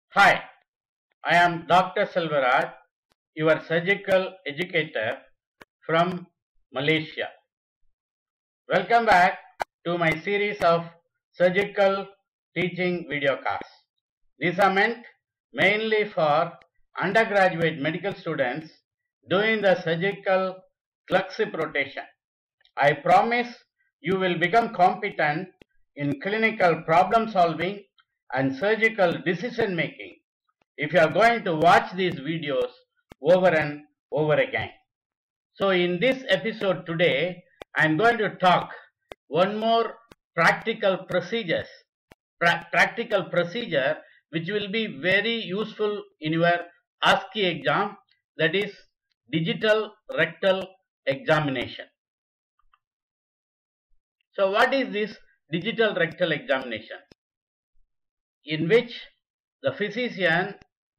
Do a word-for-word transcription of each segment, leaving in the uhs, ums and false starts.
Hi, I am Doctor Selvaraj, your surgical educator from Malaysia. Welcome back to my series of surgical teaching videocasts. These are meant mainly for undergraduate medical students doing the surgical clerkship rotation. I promise you will become competent in clinical problem solving and surgical decision making if you are going to watch these videos over and over again. So in this episode today, I am going to talk one more practical procedures, pra practical procedure which will be very useful in your O S C E exam, that is Digital Rectal Examination. So what is this Digital Rectal Examination? In which the physician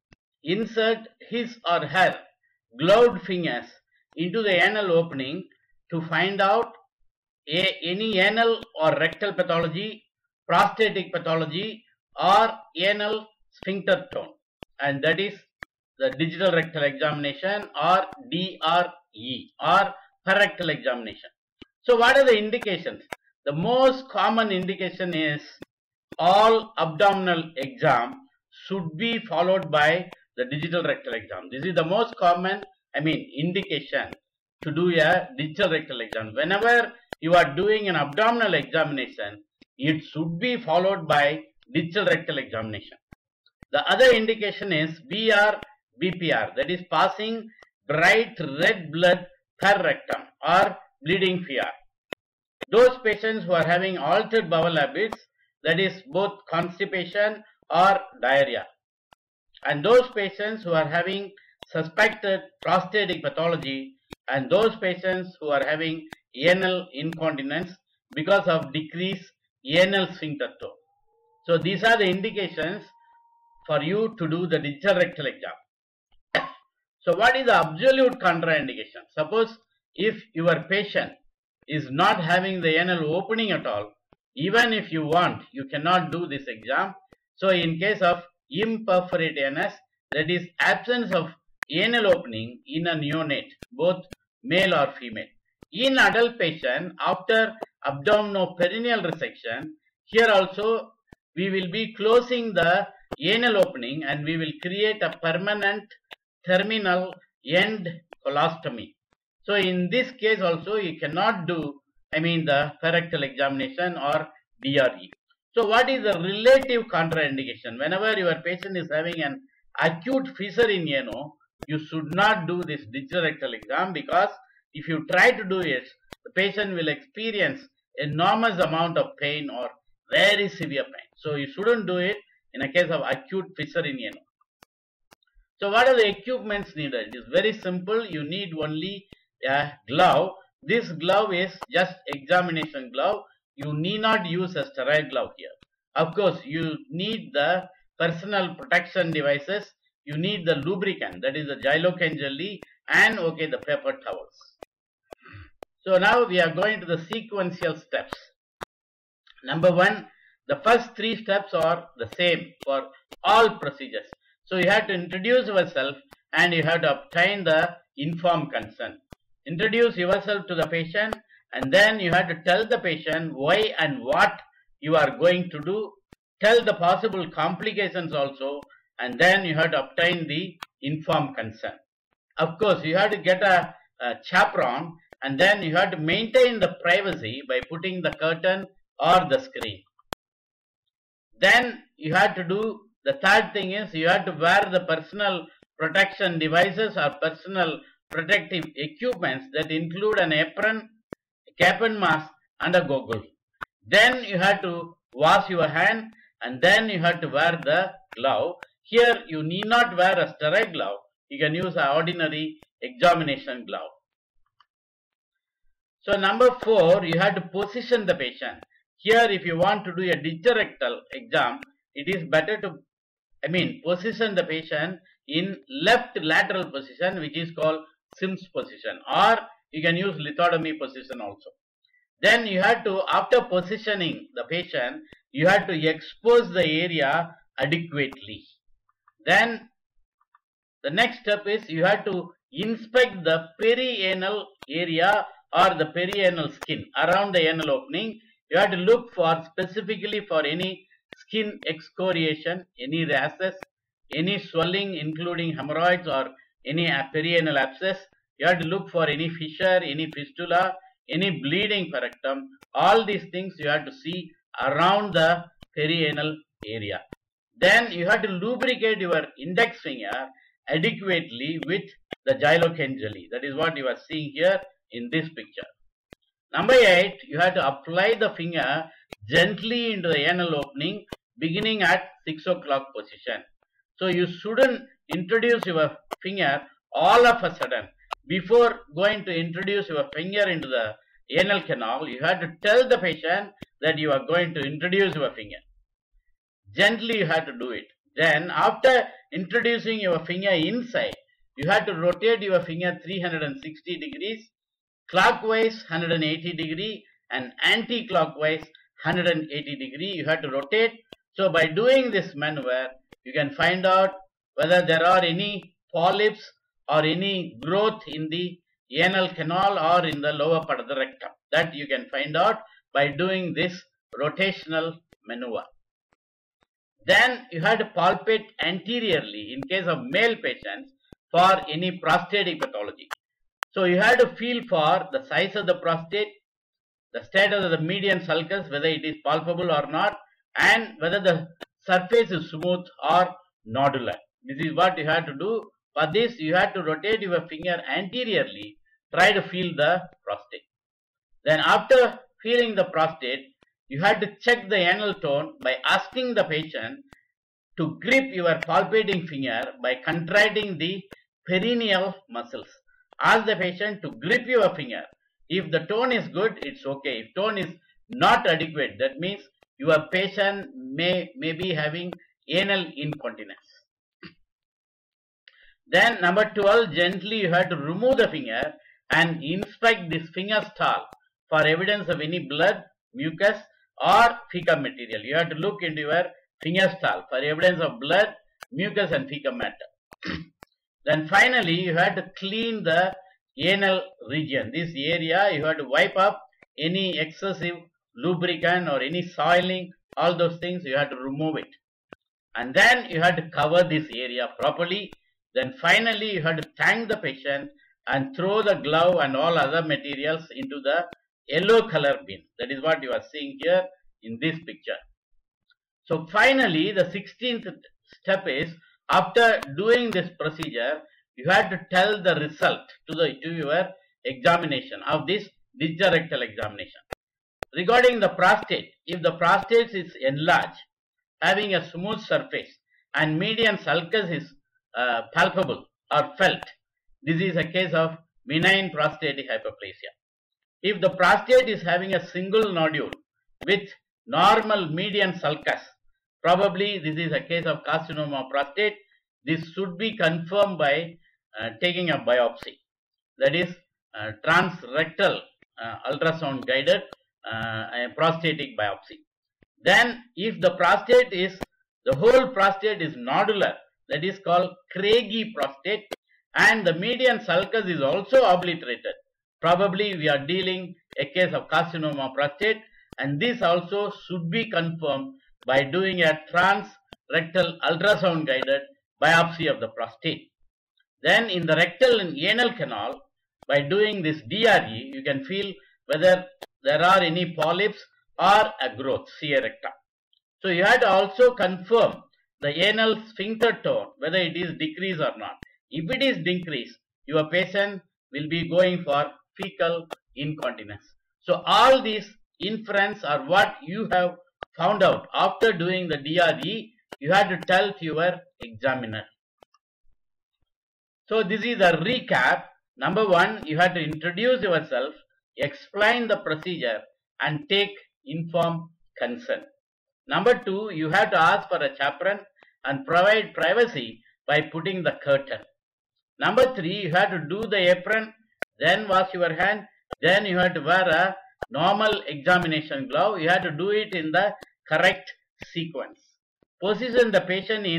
insert his or her gloved fingers into the anal opening to find out a, any anal or rectal pathology, prostatic pathology, or anal sphincter tone, and that is the digital rectal examination, or D R E, or rectal examination. So what are the indications? The most common indication is all abdominal exam should be followed by the digital rectal exam. This is the most common, I mean, indication to do a digital rectal exam. Whenever you are doing an abdominal examination, it should be followed by digital rectal examination. The other indication is B R B P R, that is passing bright red blood per rectum or bleeding P R. Those patients who are having altered bowel habits, that is both constipation or diarrhea, and those patients who are having suspected prostatic pathology, and those patients who are having anal incontinence because of decreased anal sphincter tone. So these are the indications for you to do the digital rectal exam. So what is the absolute contraindication? Suppose if your patient is not having the anal opening at all, even if you want, you cannot do this exam. So in case of imperforate anus, that is absence of anal opening in a neonate, both male or female. In adult patient, after abdominoperineal resection, here also we will be closing the anal opening and we will create a permanent terminal end colostomy. So in this case also you cannot do, I mean, the rectal examination or D R E. So what is the relative contraindication? Whenever your patient is having an acute fissure in ano, you should not do this digital rectal exam, because if you try to do it, the patient will experience enormous amount of pain or very severe pain. So you shouldn't do it in a case of acute fissure in ano. So what are the equipments needed? It is very simple. You need only a glove. This glove is just examination glove. You need not use a sterile glove here. Of course, you need the personal protection devices. You need the lubricant, that is the xylocaine jelly, and okay, the paper towels. So now we are going to the sequential steps. Number one, the first three steps are the same for all procedures. So you have to introduce yourself and you have to obtain the informed consent. Introduce yourself to the patient, and then you have to tell the patient why and what you are going to do. Tell the possible complications also, and then you have to obtain the informed consent. Of course, you have to get a, a chaperone, and then you have to maintain the privacy by putting the curtain or the screen. Then you have to do, the third thing is you have to wear the personal protection devices or personal protective equipments that include an apron, a cap and mask, and a goggle. Then you have to wash your hand, and then you have to wear the glove. Here you need not wear a sterile glove. You can use an ordinary examination glove. So number four, you have to position the patient. Here if you want to do a digital rectal exam, it is better to, I mean, position the patient in left lateral position, which is called Sims position, or you can use lithotomy position also. Then you have to, after positioning the patient, you have to expose the area adequately. Then the next step is you have to inspect the perianal area or the perianal skin around the anal opening. You have to look for specifically for any skin excoriation, any rashes, any swelling including hemorrhoids or any perianal abscess. You have to look for any fissure, any fistula, any bleeding per rectum. All these things you have to see around the perianal area. Then you have to lubricate your index finger adequately with the xylocaine jelly. That is what you are seeing here in this picture. Number eight, you have to apply the finger gently into the anal opening beginning at six o'clock position. So you shouldn't introduce your finger all of a sudden. Before going to introduce your finger into the anal canal, you have to tell the patient that you are going to introduce your finger. Gently you have to do it. Then after introducing your finger inside, you have to rotate your finger three hundred sixty degrees, clockwise one hundred eighty degree and anti-clockwise one hundred eighty degree. You have to rotate. So by doing this maneuver, you can find out whether there are any polyps or any growth in the anal canal or in the lower part of the rectum. That you can find out by doing this rotational maneuver. Then you have to palpate anteriorly in case of male patients for any prostatic pathology. So you have to feel for the size of the prostate, the status of the median sulcus, whether it is palpable or not, and whether the surface is smooth or nodular. This is what you have to do. For this, you have to rotate your finger anteriorly, try to feel the prostate. Then after feeling the prostate, you have to check the anal tone by asking the patient to grip your palpating finger by contracting the perineal muscles. Ask the patient to grip your finger. If the tone is good, it's okay. If tone is not adequate, that means your patient may, may be having anal incontinence. Then number twelve, gently you have to remove the finger and inspect this finger stall for evidence of any blood, mucus or fecal material. You have to look into your finger stall for evidence of blood, mucus and fecal matter. Then finally you have to clean the anal region. This area you have to wipe up any excessive lubricant or any soiling, all those things you have to remove it. And then you have to cover this area properly. Then finally you have to thank the patient and throw the glove and all other materials into the yellow color bin. That is what you are seeing here in this picture. So finally the sixteenth step is, after doing this procedure, you have to tell the result to the to your examination of this digital rectal examination. Regarding the prostate, if the prostate is enlarged, having a smooth surface and median sulcus is uh, palpable or felt, this is a case of benign prostatic hyperplasia. If the prostate is having a single nodule with normal median sulcus, probably this is a case of carcinoma of prostate. This should be confirmed by uh, taking a biopsy, that is uh, transrectal uh, ultrasound guided uh, prostatic biopsy. Then if the prostate is, the whole prostate is nodular, that is called craggy prostate, and the median sulcus is also obliterated, probably we are dealing a case of carcinoma of prostate, and this also should be confirmed by doing a transrectal ultrasound guided biopsy of the prostate. Then in the rectal and anal canal, by doing this D R E, you can feel whether there are any polyps or a growth, C. recta. So you have to also confirm the anal sphincter tone, whether it is decreased or not. If it is decreased, your patient will be going for fecal incontinence. So all these inference are what you have found out after doing the D R E, you have to tell to your examiner. So this is a recap. Number one, you have to introduce yourself, explain the procedure and take informed consent. Number two, you have to ask for a chaperone and provide privacy by putting the curtain. Number three, you have to do the apron, then wash your hand, then you have to wear a normal examination glove. You have to do it in the correct sequence. Position the patient in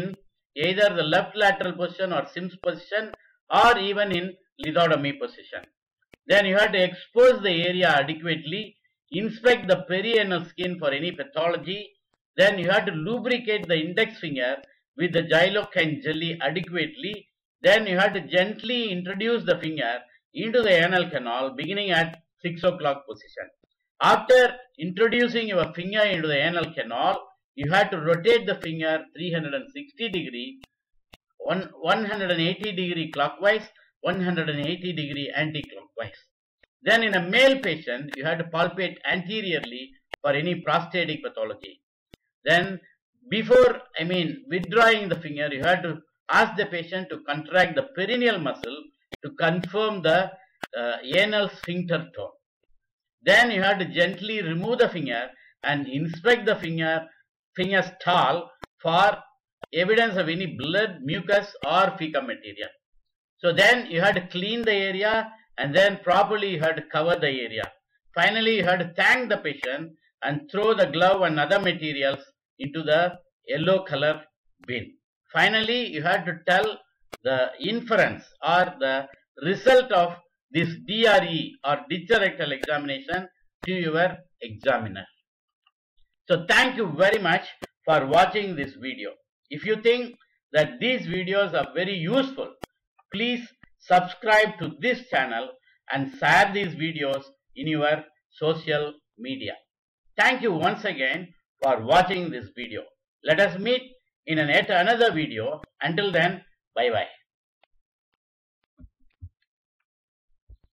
either the left lateral position or Sims position, or even in lithotomy position. Then you have to expose the area adequately, inspect the perianal skin for any pathology. Then you have to lubricate the index finger with the xylocaine jelly adequately. Then you have to gently introduce the finger into the anal canal beginning at six o'clock position. After introducing your finger into the anal canal, you have to rotate the finger three hundred sixty degree, one hundred eighty degree clockwise, one hundred eighty degree anti-clockwise. Then in a male patient, you have to palpate anteriorly for any prostatic pathology. Then before, I mean, withdrawing the finger, you have to ask the patient to contract the perineal muscle to confirm the uh, anal sphincter tone. Then you have to gently remove the finger and inspect the finger finger stall for evidence of any blood, mucus or fecal material. So then you have to clean the area and then properly you have to cover the area. Finally, you have to thank the patient and throw the glove and other materials into the yellow color bin. Finally, you have to tell the inference or the result of this D R E or digital rectal examination to your examiner. So thank you very much for watching this video. If you think that these videos are very useful, please subscribe to this channel and share these videos in your social media. Thank you once again for watching this video. Let us meet in an yet another video. Until then, bye bye.